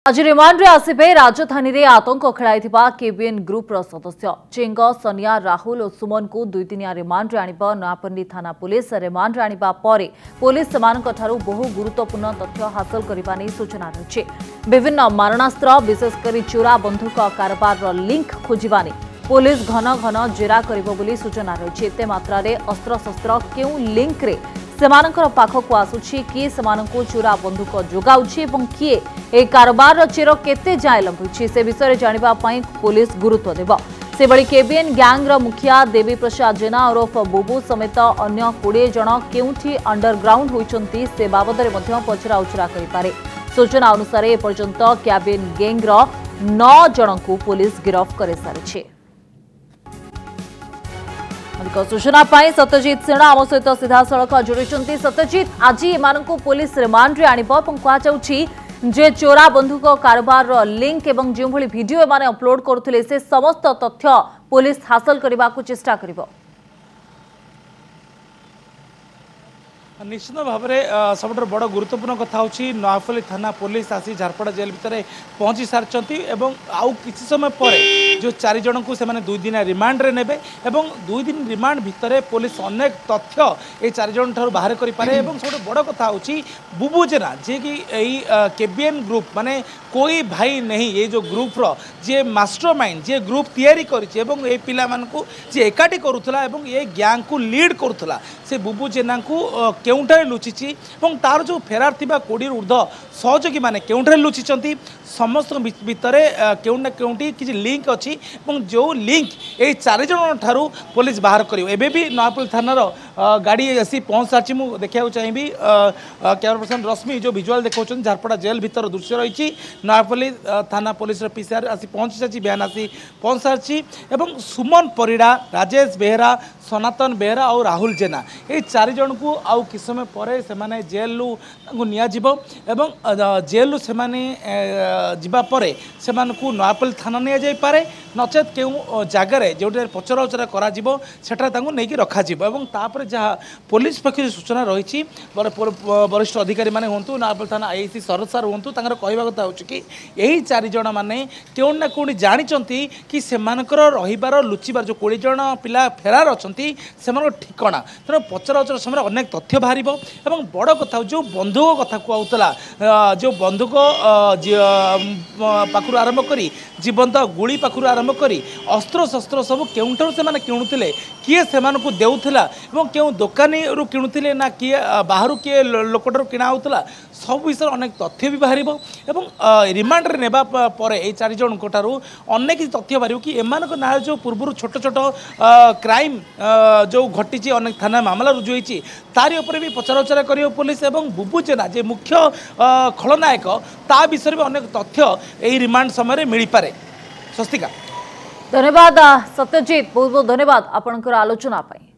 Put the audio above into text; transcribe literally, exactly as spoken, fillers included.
आज रिमांड रे आसिबे राजधानी रे आतंक खेलाइथिबा केबीएन ग्रुप रो सदस्य चिंग सोनिया राहुल और सुमन को दुई दिनिया रिमांड रे आनिबा नयापल्ली थाना पुलिस रिमांड रे आनिबा परे पुलिस सेमानक ठारू बहु गुरुत्वपूर्ण तथ्य हासिल करबा नै सूचना रहिछि। विभिन्न मारणास्त्र विशेषकर चोरा बंधुक कारबार रो लिंक खोजिबानी पुलिस घन घन जेरा करिबो बोली सूचना रहिछि। एते मात्रा रे अस्त्र शस्त्र केउ लिंक रे सेमानकर पाखक आसुछि किए सेमानको चोरा बंधुक जोगाउछि एवं किए ए कारबार चेर केते जाय लंबुछि से विषय जानिबा पई पुलिस गुरुत्व देबो। सेबळी केबीएन गैंग रो मुखिया देवी प्रसाद जेना ओरफ बुबू समेत अन्य बीस जन केउठी अंडरग्राउंड होइचंती से बाबद रे मध्य पचरा उचरा करि पारे। सूचना अनुसार ए पर्यंत केबीएन गैंग रो नौ जनकु पुलिस गिरफ्त करे सारिछि। सूचना पाई सत्यजित सेना आम सहित सीधा सड़क जोड़ी। सत्यजित आज एमानकु पुलिस रिमांड रे आनिबो एवं कहा जाउछि जे चोरा बंधुक कारबार लिंक एवं जो भली वीडियो एमाने अपलोड करथिले से समस्त तथ्य पुलिस हासिल करबा को चेष्टा करिवो। निश्चित भाव में सब बड़ गुरुत्वपूर्ण कथा हूँ नयापल्ली थाना पुलिस आसी झारपड़ा जेल भितर पहुंची सारी आउ किसी समय पर जो चार जन को से दुई दिन रिमांड रे नेबे एवं दुई दिन रिमांड भितर पुलिस अनेक तथ्य ये चार जन ठार बाहर करें। सब बड़ कथा हूँ बुबू जेना जे कि केबीएन ग्रुप माने कोई भाई नहीं ये जो ग्रुप रो जे मास्टर माइंड जे ग्रुप तैयारी करिछि एवं ए पिला मानकु जे एकाठी करूथला एवं ए गैंग को लीड करूथला से बुबू जेना को केउंठारे लुचिछि एवं तार जो फेरार थिबा कोड़ी ऊर्ध सहयोगी माने केउंठारे लुचिचंती समस्त भितरे केउंना केउंटी किछि लिंक अछि एवं जो लिंक ए चार जन ठारू पुलिस बाहर करियो। एबे भी नयापल्ली थानार गाड़ी आसी पहुंच सारछि। मु देखिया चाहिबी कैमरा पर्सन रश्मि जो विजुअल देखौछन झारपड़ा जेल भितर दृश्य रहिछि। नयापल्ली थाना पुलिस पीसीआर आसी पहुंच सारछि बयान आसी पहुंच सारछि एवं सुमन परिड़ा राजेश बेहरा सनातन बेहरा और राहुल जेना ये चार जन को आउ किस समय पर से जेल निया जिवो एवं जेल से जिबा परे से नयापल्ली थाना निया जाय पारे नचेत केउ जगार जो पचरा उचरा करा जिवो सेटा तांगु नेकी रखा जिवो एवं तापर जहाँ पुलिस पक्ष सूचना रही वरिष्ठ अधिकारी माने हुंतु नयापल्ली थाना आईसी शरद सार हुंतु तांकर कहवा कथा होछि कि यही चार जन माने केउ ना कोनी जानिचंती कि सेमानकर रहिबार लुचिबार जो बीस जन पिला फेरार अछंती सेमानकर ठिकाना तेणु पचरा उचरा समय अनेक तथ्य बाहर एवं बड़ कथा जो बंधुक कथा कहूला जो बंधुक पाखु आरंभ करी जीवंत गुड़ी पाखु आरंभ करी अस्त्र शस्त्र सब केउंठारु से किणुले किए से देउथिला एवं केउ दोकानी रु किणुले ना किए बाहर किए लोकटर किणा होउतला सब विषय अनेक तथ्य भी बाहर एवं रिमांड रे नेबा पर ए चार जन ठारू अनेक तथ्य बाहर कि एमानक ना जो पूर्व छोट छोट क्राइम जो घटी अनेक थाना मामला रुजु होती तारी उपरे भी पचराउचरा कर पुलिस एवं बुबू जेना जे मुख्य खलनायक ता विषय भी अनेक तथ्य यही रिमांड समय मिल पारे। स्वस्तिका धन्यवाद सत्यजित बहुत बहुत धन्यवाद आपनकर आलोचना पाई।